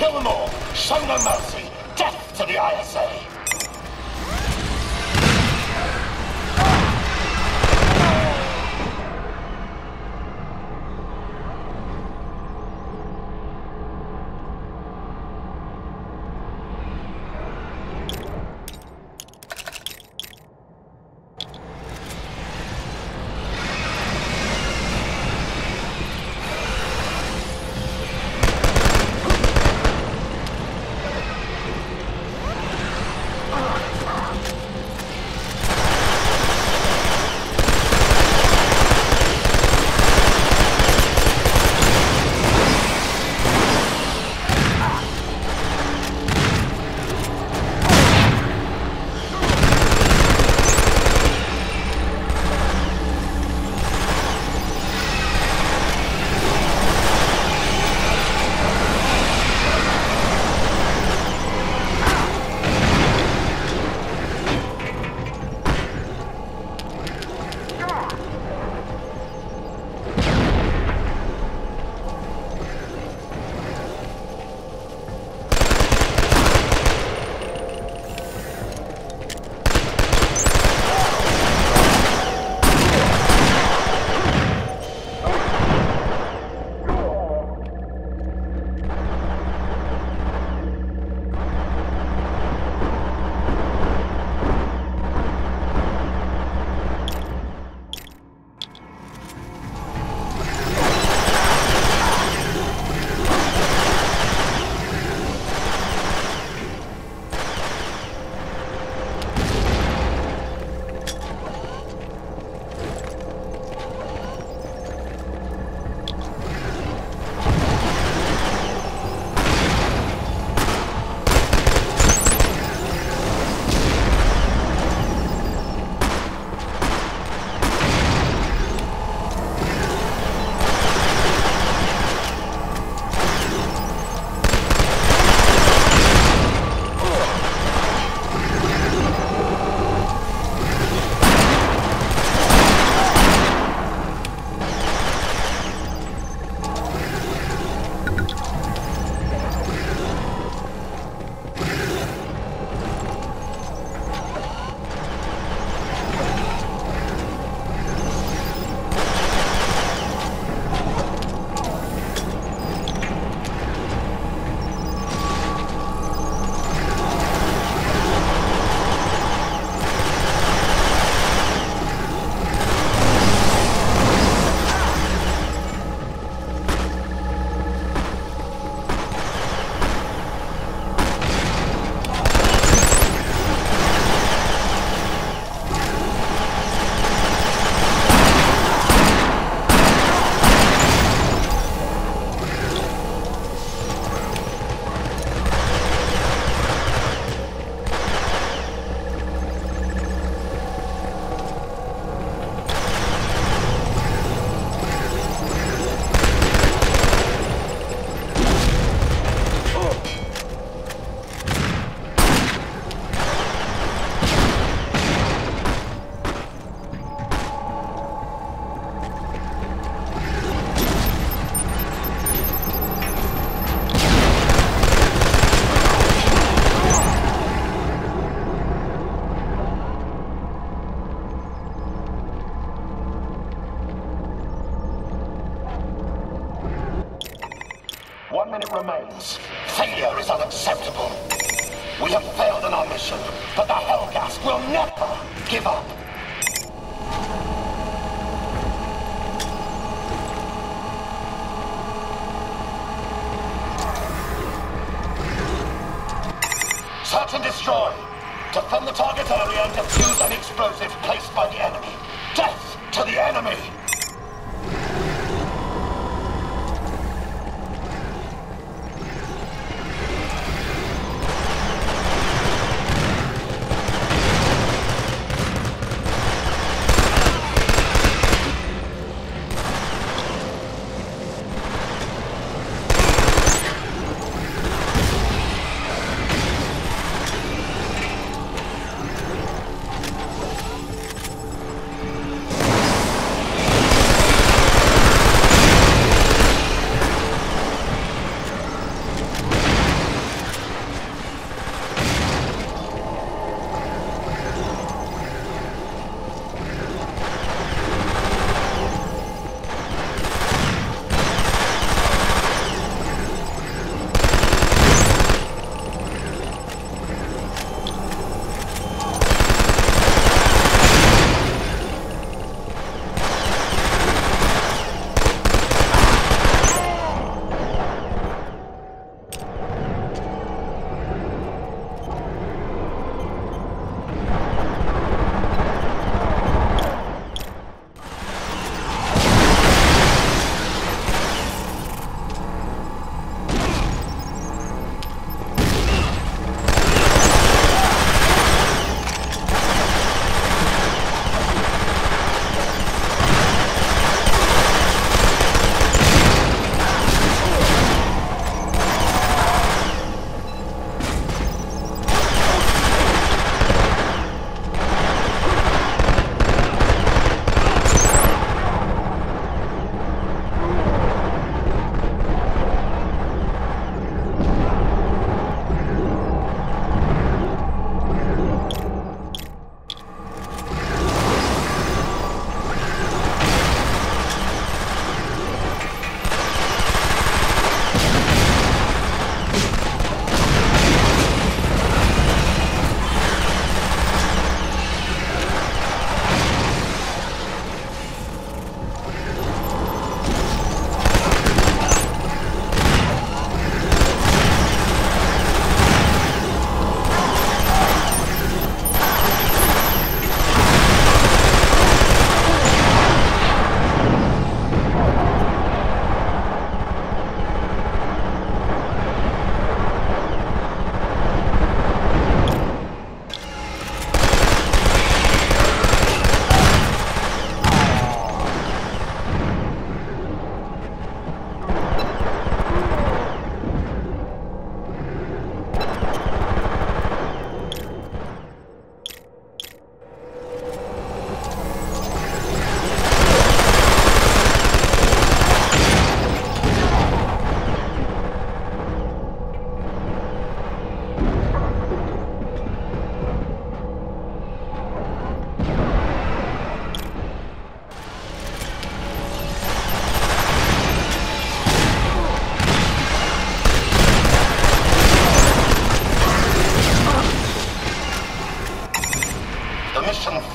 Kill them all. Show no mercy. Death to the ISA. It remains. Failure is unacceptable. We have failed in our mission, but the Hellgas will never give up. Search and destroy. Defend the target area and defuse any explosive placed by the enemy. Death to the enemy!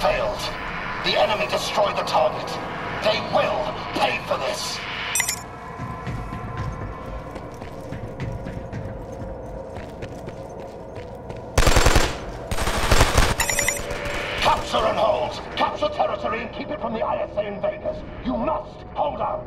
failed. The enemy destroyed the target. They will pay for this. Capture and hold. Capture territory and keep it from the ISA invaders. You must hold out.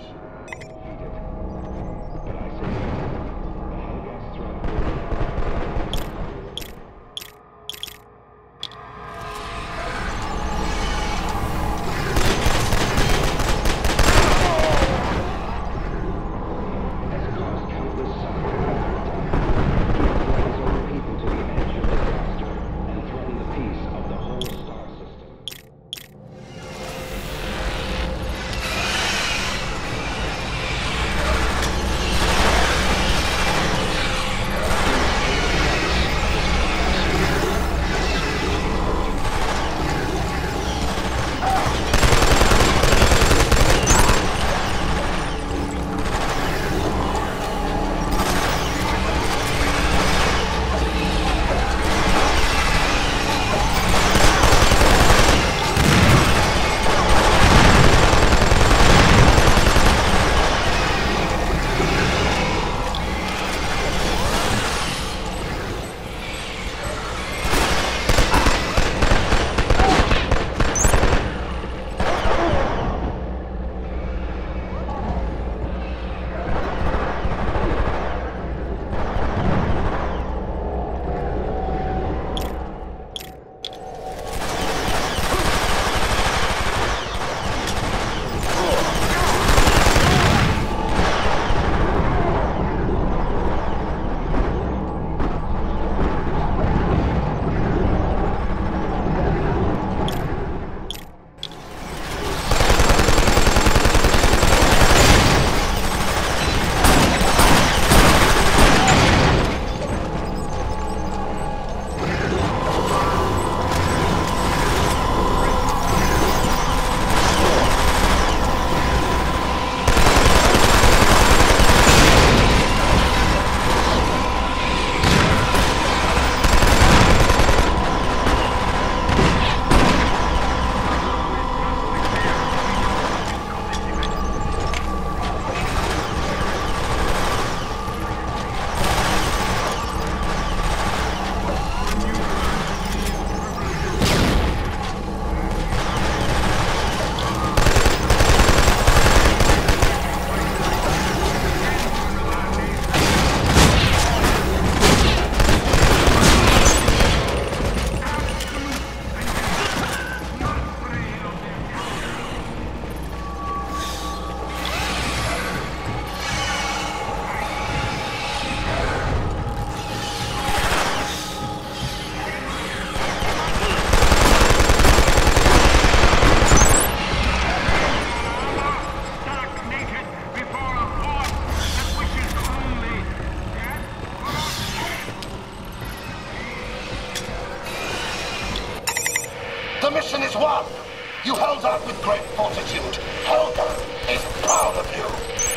The mission is won! You held out with great fortitude. Helga is proud of you!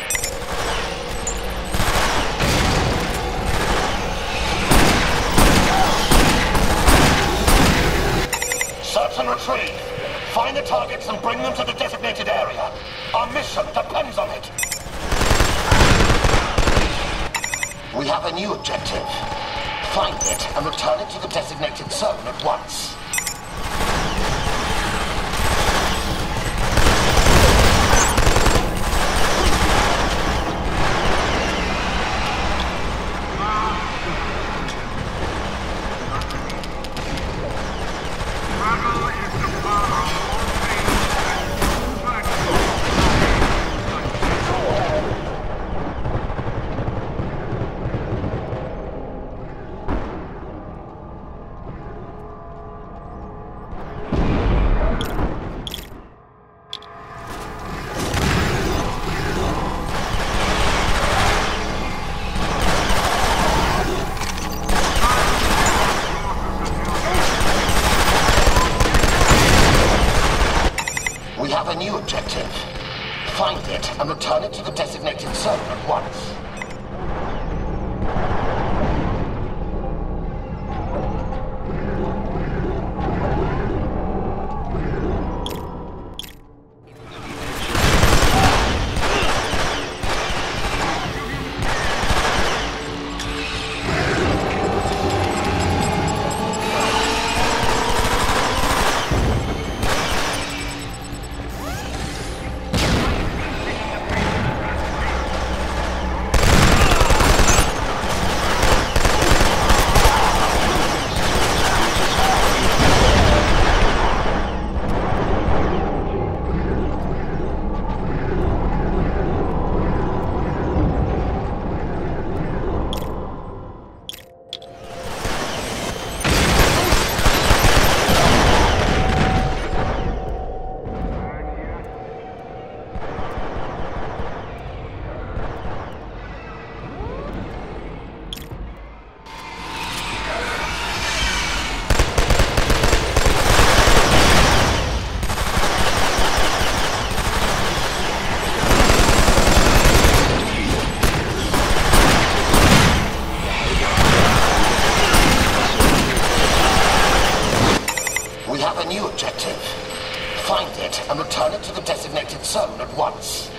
Search and retrieve. Find the targets and bring them to the designated area. Our mission depends on it. We have a new objective. Find it and return it to the designated zone at once. We have a new objective. Find it and return it to the designated zone at once. Find it and return it to the designated zone at once.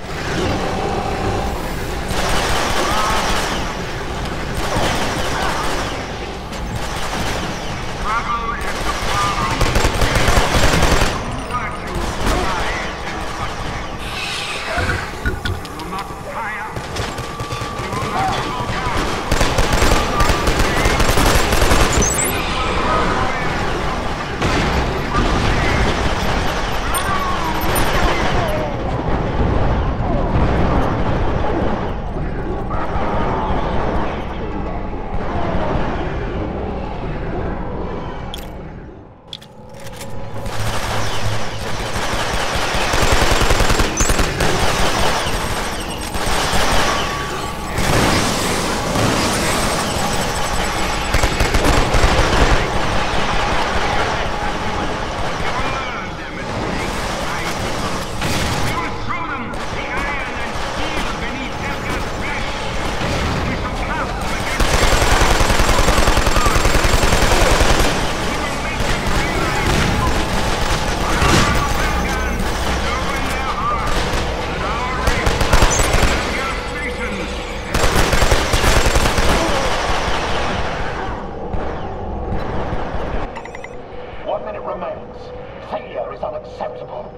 Failure is unacceptable.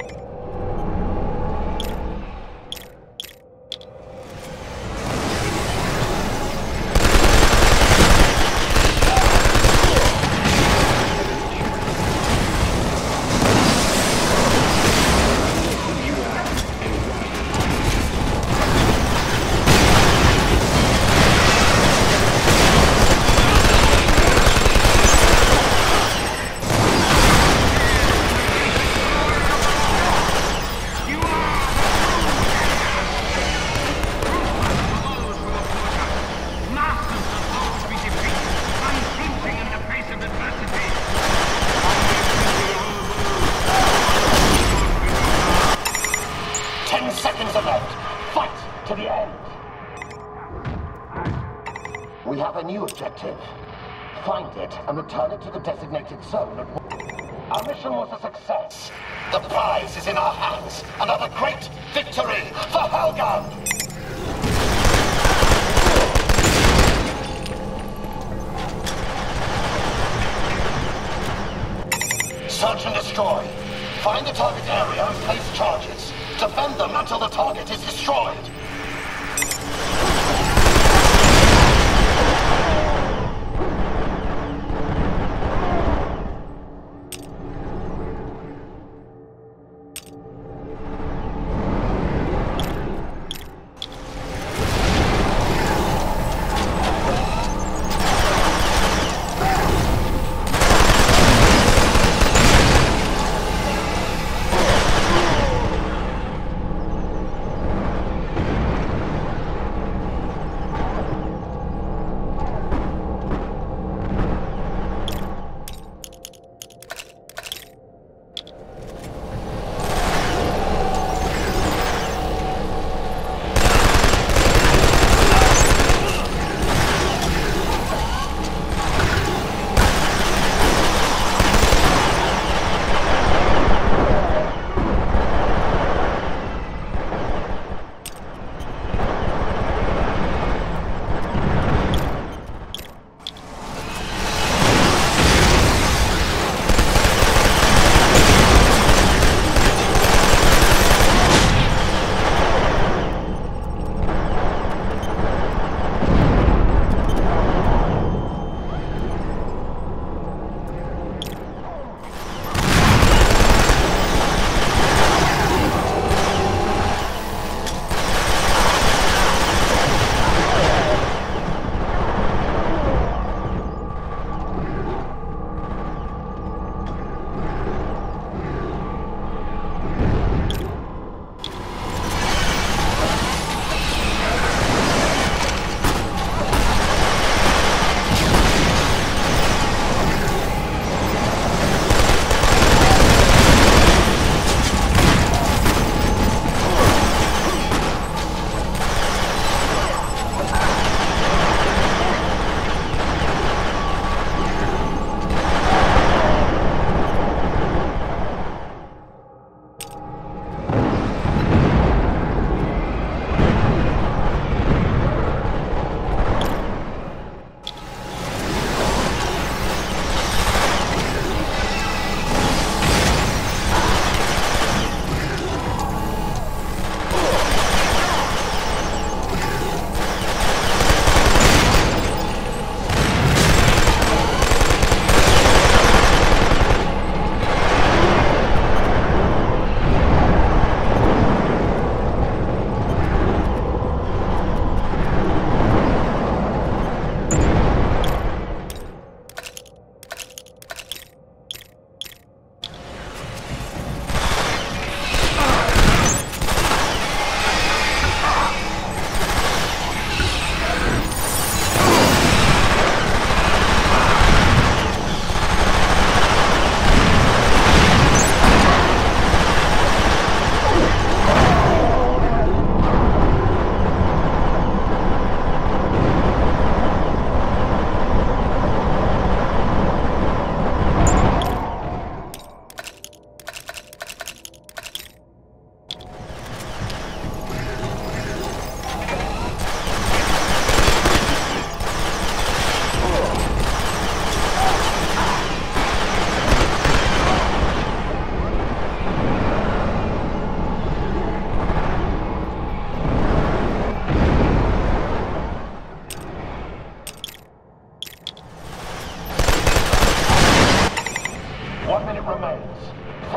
Fight to the end. We have a new objective. Find it and return it to the designated zone at once. Our mission was a success. The prize is in our hands. Another great victory for Helga! Search and destroy. Find the target area and place charges. Defend them until the target is destroyed.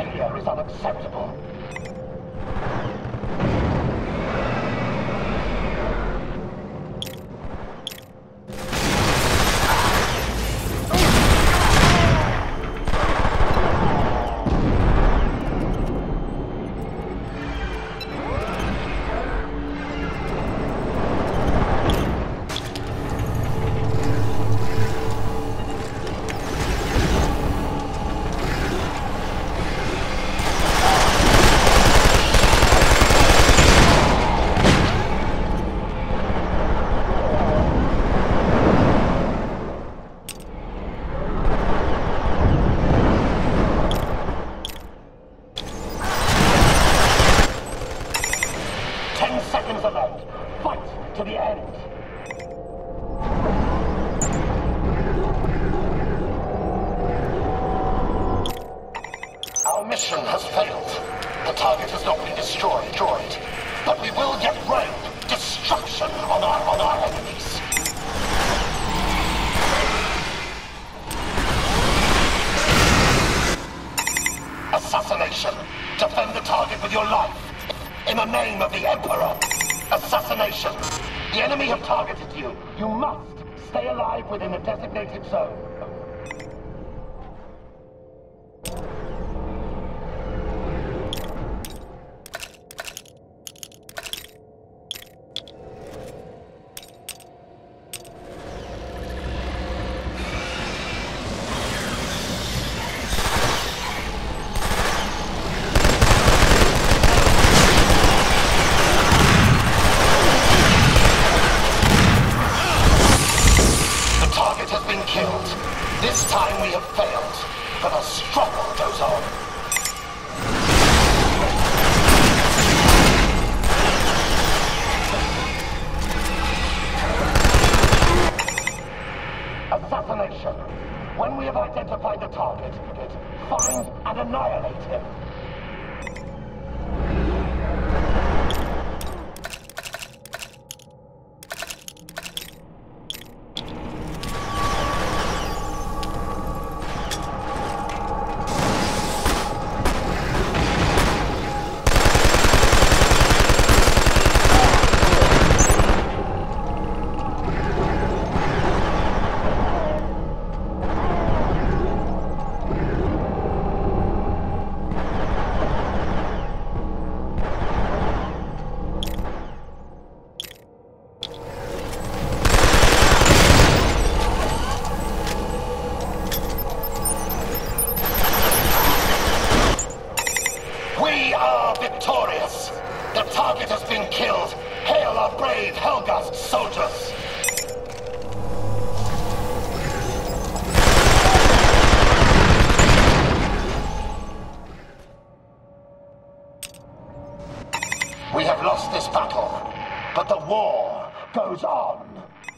failure is unacceptable. To the end. Our mission has failed. The target has not been destroyed, but we will get rain, destruction on our enemies. Assassination. Defend the target with your life. In the name of the Emperor. Assassination. The enemy have targeted you. You must stay alive within the designated zone. This time we have failed, but the struggle goes on. Assassination. When we have identified the target, find and annihilate him. We are victorious! The target has been killed! Hail our brave Helghast soldiers! We have lost this battle, but the war goes on!